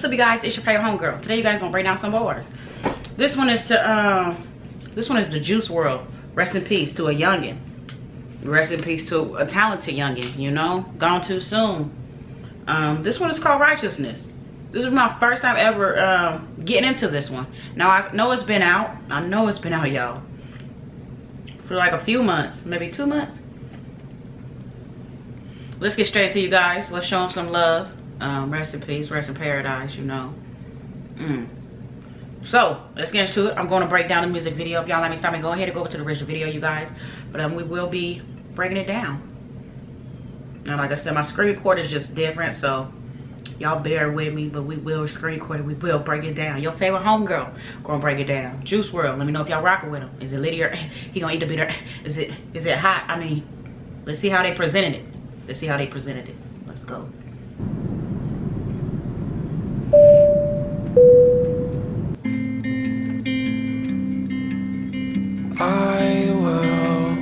up, you guys? It's your favorite homegirl. Today, you guys gonna break down some bars. This one is the Juice WRLD. Rest in peace to a youngin. Rest in peace to a talented youngin. You know, gone too soon. This one is called Righteousness. This is my first time ever getting into this one. Now I know it's been out. I know it's been out, y'all, for like a few months, maybe 2 months. Let's get straight to you guys. Let's show them some love. Rest in peace, rest in paradise, you know. So let's get into it. I'm going to break down the music video. If y'all let me stop and go ahead and go over to the original video, you guys. But we will be breaking it down. Now, like I said, my screen recorder is just different, so y'all bear with me. But we will screen record it. We will break it down. Your favorite homegirl gonna break it down. Juice WRLD. Let me know if y'all rocking with him. Is it litty or he gonna eat the bitter? Is it hot? I mean, let's see how they presented it. Let's see how they presented it. Let's go. I will.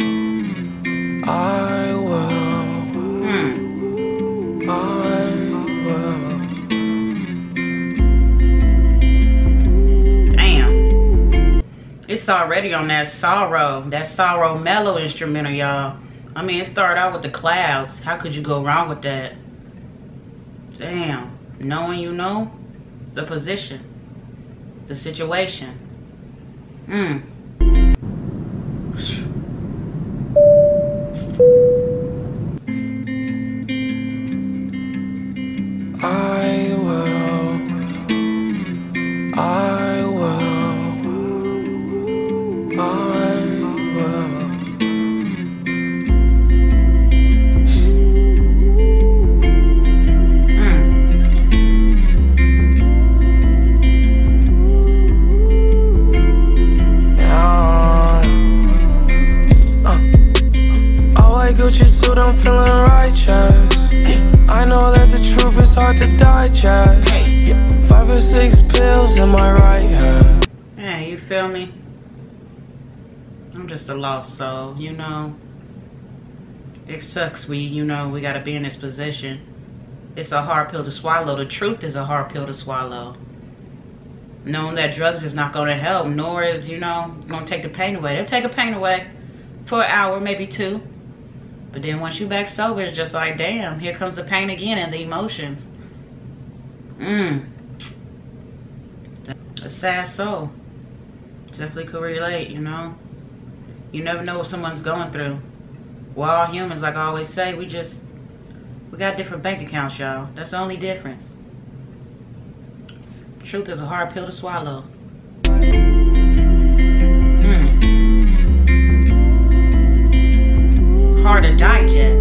I will. Damn. It's already on that sorrow mellow instrumental, y'all. I mean, it started out with the clouds. How could you go wrong with that? Damn. Knowing you know the position, the situation. I will. I will. I will. Gucci suit, I'm feeling righteous. I know that the truth is hard to digest. 5 or 6 pills in my right hand. Yeah, you feel me? I'm just a lost soul, you know. It sucks we gotta be in this position. It's a hard pill to swallow. The truth is a hard pill to swallow. Knowing that drugs is not gonna help, nor is, gonna take the pain away. They'll take the pain away for an hour, maybe 2. But then once you back sober, it's just like, damn, here comes the pain again and the emotions. A sad soul. Definitely could relate, you know. You never know what someone's going through. We're all humans, like I always say. We got different bank accounts, y'all. That's the only difference. Truth is a hard pill to swallow. Hard to digest.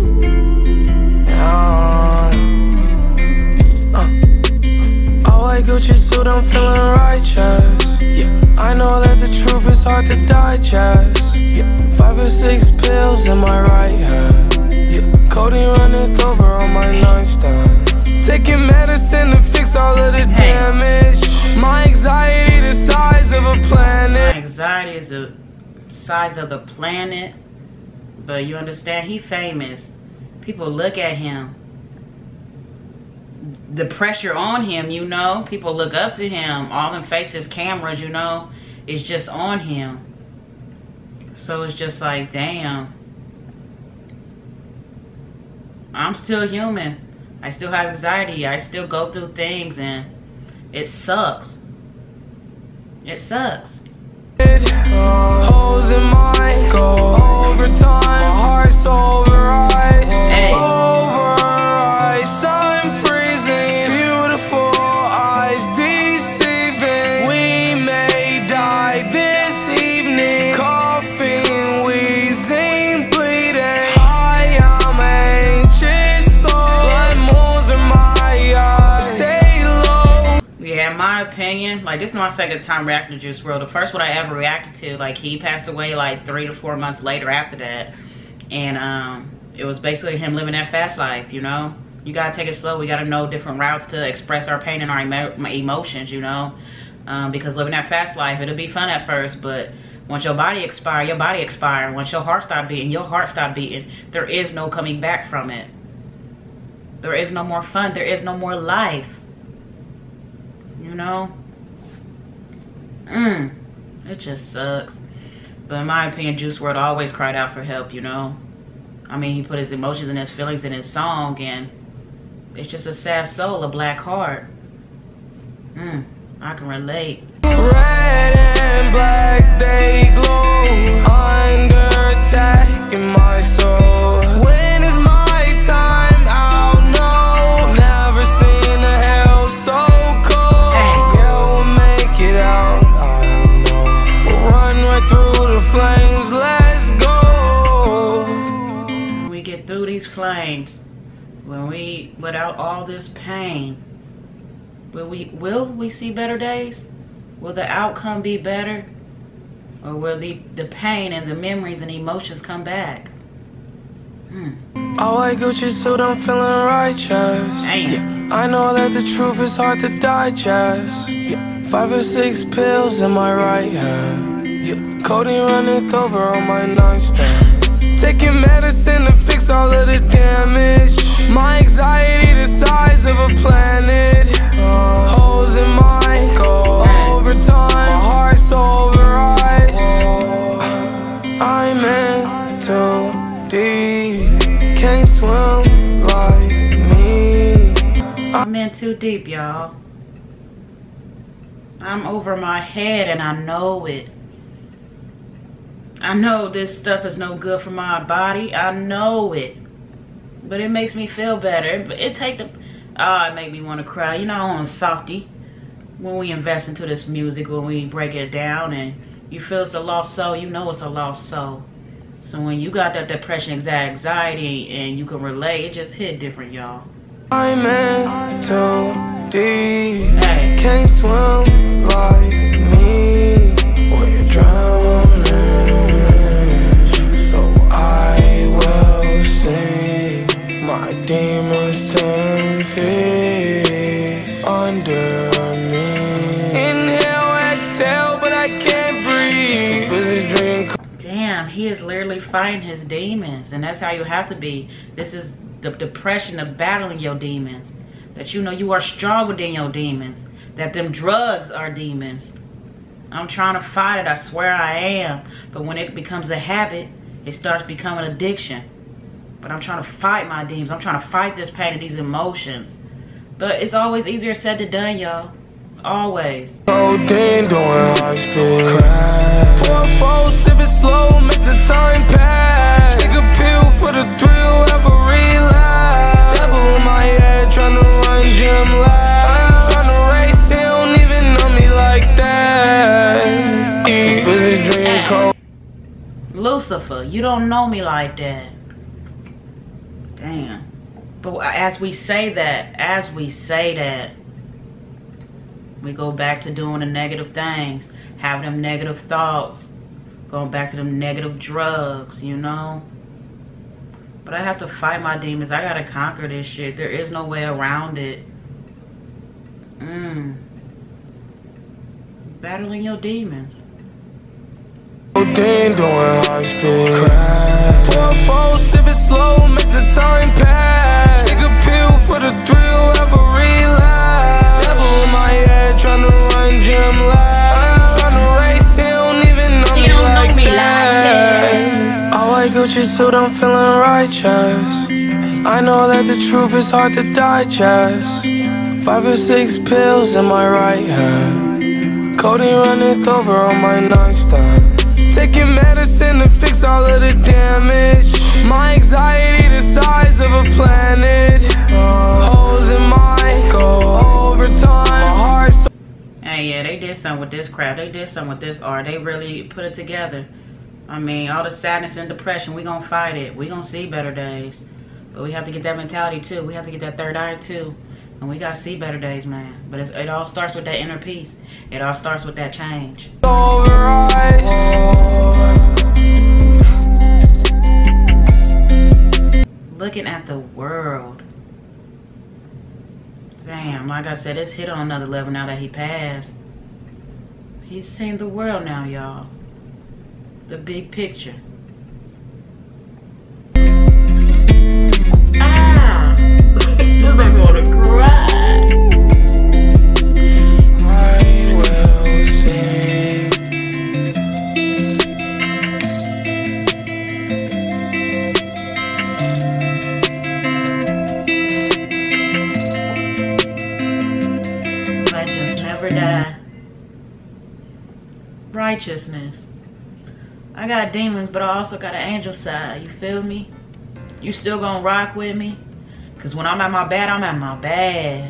I like Gucci suit, I'm feeling righteous. I know that the truth is hard to digest. 5 or 6 pills in my right hand. Codeine running over on my nightstand. Taking medicine to fix all of the damage. My anxiety the size of a planet. My anxiety is the size of the planet. But you understand, he famous. People look at him. The pressure on him, you know. People look up to him. All them faces, cameras, you know. It's just on him. So it's just like, damn. I'm still human. I still have anxiety. I still go through things and it sucks. It sucks. Holes in my skull. Over time, my heart's over ice. Hey. Over ice, I'm freezing. Beautiful eyes deceiving. We may die this evening. Coughing, wheezing, bleeding. I am anxious, so blood moons in my eyes. Stay low. Yeah, in my opinion, like, this is my second time reacting to Juice WRLD. The first one I ever reacted to, like, he passed away like 3 to 4 months later after that. And it was basically him living that fast life, you know. You gotta take it slow. We gotta know different routes to express our pain and our emotions, you know. Because living that fast life, it'll be fun at first, but once your body expire, your body expire. Once your heart stop beating, your heart stop beating. There is no coming back from it. There is no more fun. There is no more life. know? It just sucks. But in my opinion, Juice WRLD always cried out for help, you know? I mean, he put his emotions and his feelings in his song, and it's just a sad soul, a black heart. I can relate. Red and black, they glow under attack in my soul. When is my time? I'll know. Never seen a hell so cold. Yeah, we'll make it out. I know. We'll run right through the flames. Let's go. When we get through these flames, without all this pain, will we see better days? Will the outcome be better? Or will the pain and the memories and emotions come back? I like Gucci suit, I'm feeling righteous. Yeah, I know that the truth is hard to digest. Yeah, 5 or 6 pills in my right hand. Yeah, codeine running over on my nightstand. Taking medicine to fix all of the damage. My anxiety the size of a planet. Holes in my skull. Over time, my heart's overrides. I'm in too deep. Can't swim like me. I'm in too deep, y'all. I'm over my head and I know it. I know this stuff is no good for my body. I know it. But it makes me feel better. It made me want to cry. You know, I'm a softie. When we invest into this music, when we break it down and you feel it's a lost soul, you know it's a lost soul. So when you got that depression, anxiety, and you can relate, it just hit different, y'all. I'm in too deep. Can't swim like me. We're drowning. So I will sing. My demons 10 feet under me. Inhale, exhale, but I can't breathe. So busy drinking. Damn, he is literally fighting his demons, and that's how you have to be. This is the depression of battling your demons. That you know you are stronger than your demons. That them drugs are demons. I'm trying to fight it, I swear I am. But when it becomes a habit, it starts becoming addiction. But I'm trying to fight my demons. I'm trying to fight this pain and these emotions. But it's always easier said than done, y'all. Always. Codeine doing high speed. Pour a full, sip it slow, make the time pass. Take a pill for the thrill, have a relapse. Devil in my head, trying to run gym laps. Trying to race, he don't even know me like that. Too busy drinking cold. Lucifer, you don't know me like that. Damn. But as we say that, we go back to doing the negative things, having them negative thoughts, going back to them negative drugs, you know? But I have to fight my demons. I gotta conquer this shit. There is no way around it. Battling your demons. Codeine doing high speed. Pour a full, sip it slow, make the time pass. Take a pill for the thrill, have a relapse. Devil in my head, trying to run gym laps. Trying to race, he don't even know me like that. I like Gucci suit, I'm feeling righteous. I know that the truth is hard to digest. 5 or 6 pills in my right hand. Codeine running over on my nightstand. Taking medicine to fix all of the damage. My anxiety the size of a planet. Holes in my skull. Over time, my heart's. Hey, yeah, they did something with this crap. They did something with this art. They really put it together. I mean, all the sadness and depression, we gonna fight it. We gonna see better days. But we have to get that mentality too. We have to get that third eye too. And we gotta see better days, man. But it all starts with that inner peace. It all starts with that change. Looking at the world. Damn, like I said, it's hit on another level now that he passed. He's seen the world now, y'all. The big picture. Ah! You make me want to cry. never die. Righteousness. I got demons, but I also got an angel side. You feel me? You still gonna rock with me? Cause when I'm at my bad, I'm at my bad.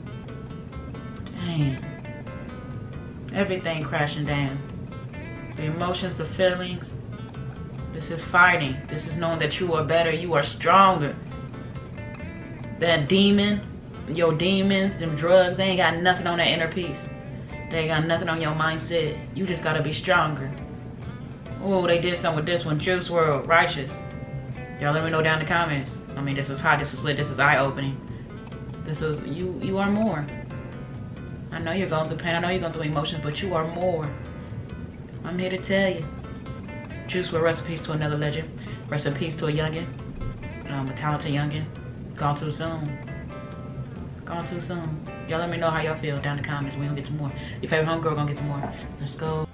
Damn. Everything crashing down. The emotions, the feelings. This is fighting. This is knowing that you are better. You are stronger. That demon, your demons, them drugs, they ain't got nothing on that inner peace. They ain't got nothing on your mindset. You just gotta be stronger. Oh, they did something with this one. Juice WRLD, Righteous. Y'all let me know down in the comments. I mean, this was hot, this was lit, this is eye-opening. This is, you are more. I know you're going through pain, I know you're going through emotions, but you are more. I'm here to tell you. Juice WRLD, rest in peace to another legend. Rest in peace to a youngin'. A talented youngin'. Gone too soon. Gone too soon. Y'all let me know how y'all feel down in the comments. We gonna get some more. Your favorite homegirl gonna get some more. Let's go.